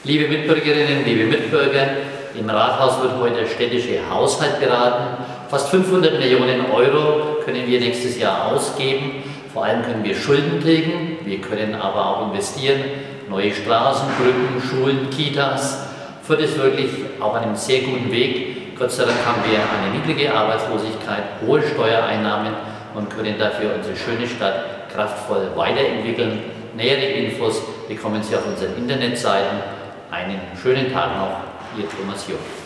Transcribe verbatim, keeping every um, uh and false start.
Liebe Mitbürgerinnen, liebe Mitbürger, im Rathaus wird heute der städtische Haushalt beraten. Fast fünfhundert Millionen Euro können wir nächstes Jahr ausgeben. Vor allem können wir Schulden tilgen, wir können aber auch investieren. Neue Straßen, Brücken, Schulen, Kitas. Fürth ist wirklich auf einem sehr guten Weg. Gott sei Dank haben wir eine niedrige Arbeitslosigkeit, hohe Steuereinnahmen und können dafür unsere schöne Stadt kraftvoll weiterentwickeln. Nähere Infos bekommen Sie auf unseren Internetseiten. Einen schönen Tag noch, Ihr Thomas Jung.